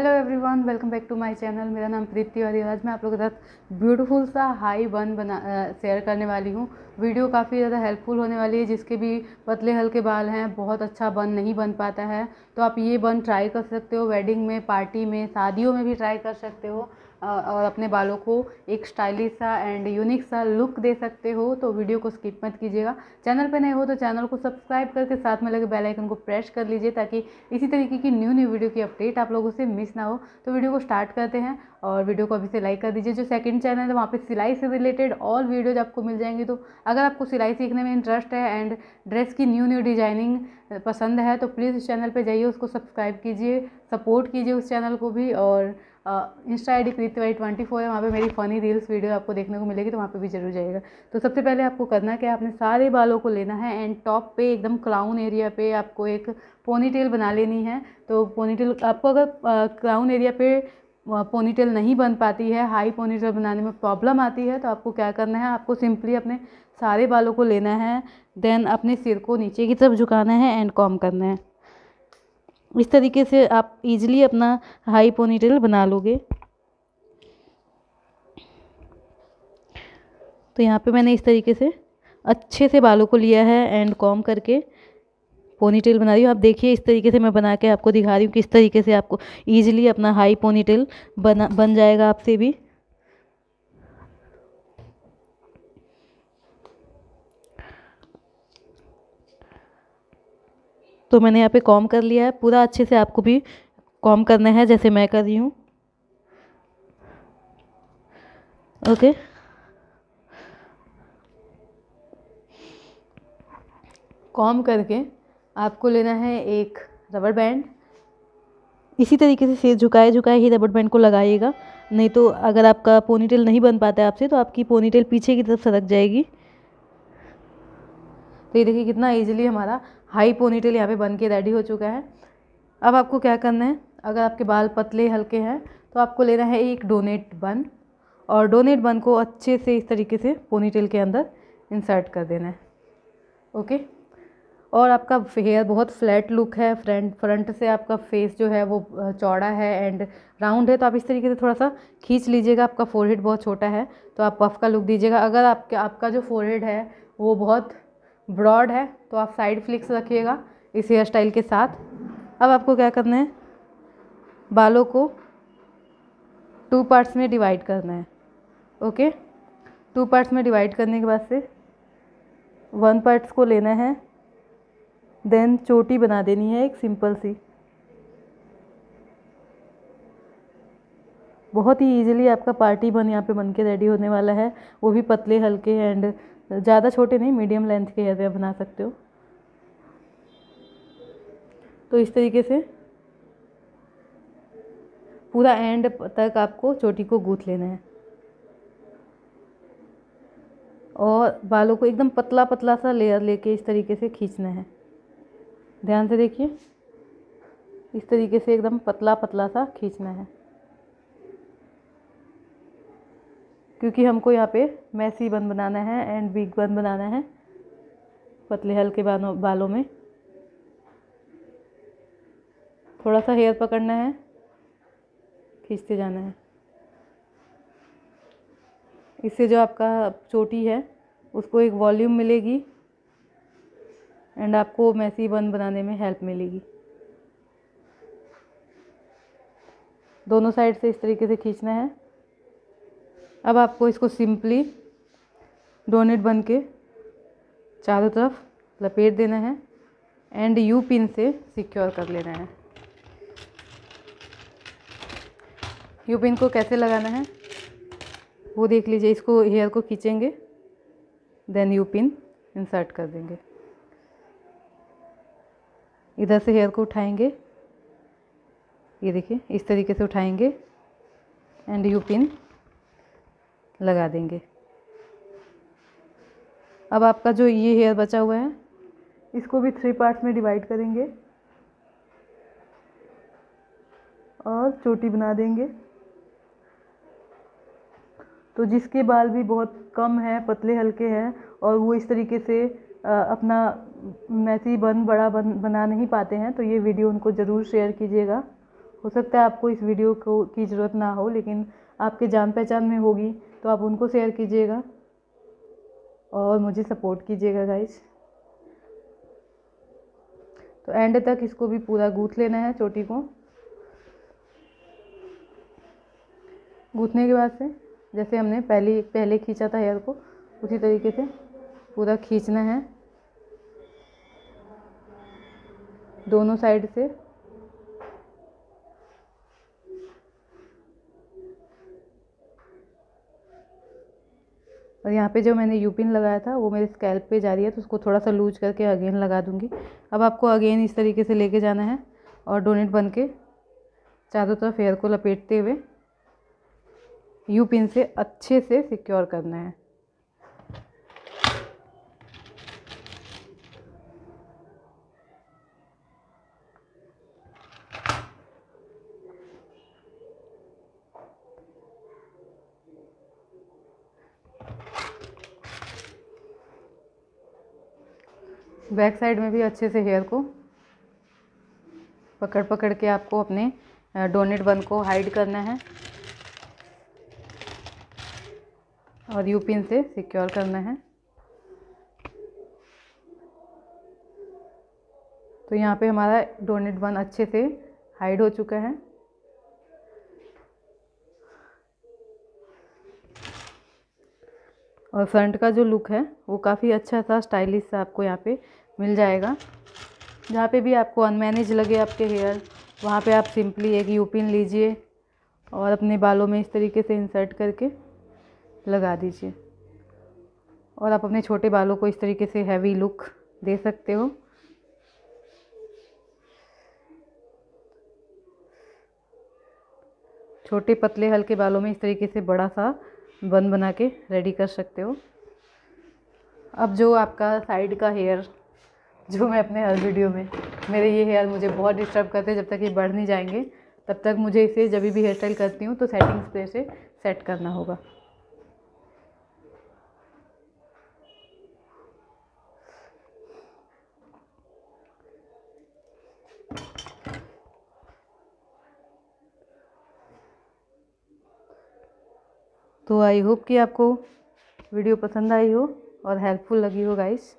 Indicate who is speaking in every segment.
Speaker 1: Hello everyone, welcome back to my channel. मेरा नाम प्रीति और आज मैं आप लोगों के साथ ब्यूटीफुल सा हाई बन शेयर करने वाली हूँ। वीडियो काफ़ी ज़्यादा हेल्पफुल होने वाली है। जिसके भी पतले हल्के बाल हैं, बहुत अच्छा बन नहीं बन पाता है, तो आप ये बन ट्राई कर सकते हो। वेडिंग में, पार्टी में, शादियों में भी ट्राई कर सकते हो और अपने बालों को एक स्टाइलिश सा एंड यूनिक सा लुक दे सकते हो। तो वीडियो को स्किप मत कीजिएगा। चैनल पे नए हो तो चैनल को सब्सक्राइब करके साथ में लगे बेल आइकन को प्रेस कर लीजिए, ताकि इसी तरीके की न्यू वीडियो की अपडेट आप लोगों से मिस ना हो। तो वीडियो को स्टार्ट करते हैं और वीडियो को अभी से लाइक कर दीजिए। जो सेकंड चैनल है वहाँ पे सिलाई से रिलेटेड ऑल वीडियोज आपको मिल जाएंगी। तो अगर आपको सिलाई सीखने में इंटरेस्ट है एंड ड्रेस की न्यू डिज़ाइनिंग पसंद है तो प्लीज़ इस चैनल पे जाइए, उसको सब्सक्राइब कीजिए, सपोर्ट कीजिए उस चैनल को भी। और इंस्टा आई डी प्रीति24 है, वहाँ पे मेरी फ़नी रील्स वीडियो आपको देखने को मिलेगी, तो वहाँ पे भी जरूर जाइएगा। तो सबसे पहले आपको करना क्या है, आपने सारे बालों को लेना है एंड टॉप पे एकदम क्राउन एरिया पे आपको एक पोनीटेल बना लेनी है। तो पोनीटेल आपको अगर क्राउन एरिया पे पोनीटेल नहीं बन पाती है, हाई पोनीटेल बनाने में प्रॉब्लम आती है, तो आपको क्या करना है, आपको सिंपली अपने सारे बालों को लेना है, देन अपने सिर को नीचे की तरफ झुकाना है एंड कॉम्ब करना है। इस तरीके से आप इजीली अपना हाई पोनीटेल बना लोगे। तो यहाँ पे मैंने इस तरीके से अच्छे से बालों को लिया है एंड कॉम्ब करके पोनीटेल बना रही हूँ। आप देखिए, इस तरीके से मैं बना के आपको दिखा रही हूँ किस तरीके से आपको इजीली अपना हाई पोनीटेल बन जाएगा आपसे भी। तो मैंने यहाँ पे कॉम्ब कर लिया है पूरा। अच्छे से आपको भी कॉम्ब करना है जैसे मैं कर रही हूँ। ओके, कॉम्ब करके आपको लेना है एक रबर बैंड। इसी तरीके से सिर झुकाए झुकाए ही रबर बैंड को लगाइएगा, नहीं तो अगर आपका पोनीटेल नहीं बन पाता है आपसे तो आपकी पोनीटेल पीछे की तरफ सरक जाएगी। तो ये देखिए कितना इजीली हमारा हाई पोनीटेल यहाँ पे बन के रेडी हो चुका है। अब आपको क्या करना है, अगर आपके बाल पतले हल्के हैं तो आपको लेना है एक डोनेट बन, और डोनेट बन को अच्छे से इस तरीके से पोनीटेल के अंदर इंसर्ट कर देना है। ओके, और आपका हेयर बहुत फ्लैट लुक है, फ्रंट से आपका फेस जो है वो चौड़ा है एंड राउंड है, तो आप इस तरीके से थोड़ा सा खींच लीजिएगा। आपका फोरहेड बहुत छोटा है तो आप पफ का लुक दीजिएगा। अगर आपका जो फोरहेड है वो बहुत ब्रॉड है तो आप साइड फ्लिक्स रखिएगा इस हेयर स्टाइल के साथ। अब आपको क्या करना है, बालों को 2 पार्ट्स में डिवाइड करना है। ओके, 2 पार्ट्स में डिवाइड करने के बाद से 1 पार्ट्स को लेना है, देन चोटी बना देनी है एक सिंपल सी। बहुत ही इजीली आपका पार्टी बन यहाँ पे बन के रेडी होने वाला है, वो भी पतले हल्के एंड ज़्यादा छोटे नहीं, मीडियम लेंथ के हेयर बना सकते हो। तो इस तरीके से पूरा एंड तक आपको चोटी को गूंथ लेना है और बालों को एकदम पतला पतला सा लेयर लेके इस तरीके से खींचना है। ध्यान से देखिए, इस तरीके से एकदम पतला पतला सा खींचना है, क्योंकि हमको यहाँ पे मैसी बन बनाना है एंड बिग बन बनाना है पतले हल्के बालों में। थोड़ा सा हेयर पकड़ना है, खींचते जाना है। इससे जो आपका चोटी है उसको एक वॉल्यूम मिलेगी एंड आपको मैसी बन बनाने में हेल्प मिलेगी। दोनों साइड से इस तरीके से खींचना है। अब आपको इसको सिंपली डोनेट बन के चारों तरफ लपेट देना है एंड यू पिन से सिक्योर कर लेना है। यू पिन को कैसे लगाना है वो देख लीजिए। इसको हेयर को खींचेंगे, देन यू पिन इंसर्ट कर देंगे। इधर से हेयर को उठाएंगे, ये देखिए इस तरीके से उठाएंगे एंड यू पिन लगा देंगे। अब आपका जो ये हेयर बचा हुआ है इसको भी 3 पार्ट्स में डिवाइड करेंगे और चोटी बना देंगे। तो जिसके बाल भी बहुत कम है, पतले हल्के हैं और वो इस तरीके से अपना मैसी बन बड़ा बना नहीं पाते हैं, तो ये वीडियो उनको ज़रूर शेयर कीजिएगा हो सकता है आपको इस वीडियो को की ज़रूरत ना हो, लेकिन आपके जान पहचान में होगी तो आप उनको शेयर कीजिएगा और मुझे सपोर्ट कीजिएगा गाइस। तो एंड तक इसको भी पूरा गूँथ लेना है चोटी को। गूँथने के बाद से जैसे हमने पहले खींचा था हेयर को, उसी तरीके से पूरा खींचना है दोनों साइड से। और यहाँ पे जो मैंने यूपिन लगाया था वो मेरे स्कैल्प पे जा रही है, तो उसको थोड़ा सा लूज करके अगेन लगा दूँगी। अब आपको अगेन इस तरीके से लेके जाना है और डोनेट बन के चारों तरफ हेयर को लपेटते हुए यूपिन से अच्छे से सिक्योर करना है। बैक साइड में भी अच्छे से हेयर को पकड़ पकड़ के आपको अपने डोनेट बन को हाइड करना है और यूपिन से सिक्योर करना है। तो यहाँ पे हमारा डोनेट बन अच्छे से हाइड हो चुका है। और फ्रंट का जो लुक है वो काफ़ी अच्छा सा स्टाइलिश सा आपको यहाँ पे मिल जाएगा। जहाँ पे भी आपको अनमैनेज लगे आपके हेयर, वहाँ पे आप सिंपली एक यूपिन लीजिए और अपने बालों में इस तरीके से इंसर्ट करके लगा दीजिए और आप अपने छोटे बालों को इस तरीके से हैवी लुक दे सकते हो। छोटे पतले हल्के बालों में इस तरीके से बड़ा सा बन बना के रेडी कर सकते हो। अब जो आपका साइड का हेयर, जो मैं अपने हर वीडियो में, मेरे ये हेयर मुझे बहुत डिस्टर्ब करते हैं, जब तक ये बढ़ नहीं जाएंगे तब तक मुझे इसे जब भी हेयर स्टाइल करती हूँ तो सेटिंग स्प्रे से सेट करना होगा। तो आई होप कि आपको वीडियो पसंद आई हो और हेल्पफुल लगी हो गाइस।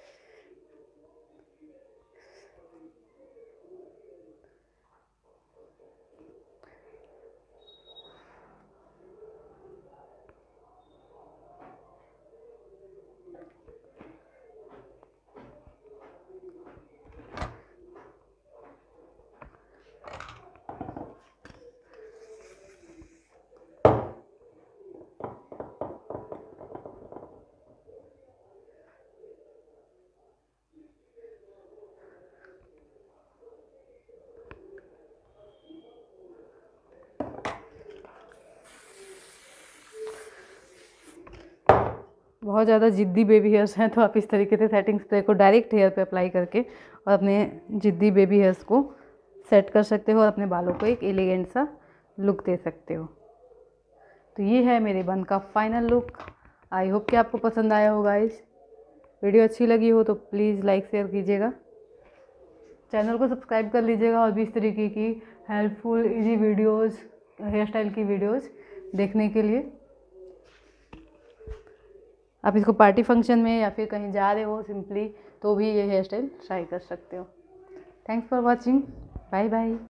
Speaker 1: बहुत ज़्यादा जिद्दी बेबी हेयर्स हैं तो आप इस तरीके से सेटिंग स्प्रे को डायरेक्ट हेयर पे अप्लाई करके और अपने जिद्दी बेबी हेयर्स को सेट कर सकते हो और अपने बालों को एक एलिगेंट सा लुक दे सकते हो। तो ये है मेरे बन का फाइनल लुक। आई होप कि आपको पसंद आया होगा। गाइस वीडियो अच्छी लगी हो तो प्लीज़ लाइक शेयर कीजिएगा, चैनल को सब्सक्राइब कर लीजिएगा और भी इस तरीके की helpful easy videos, hair style की वीडियोज़ देखने के लिए। आप इसको पार्टी फंक्शन में या फिर कहीं जा रहे हो सिंपली तो भी ये हेयर स्टाइल ट्राई कर सकते हो। Thanks for watching, bye bye.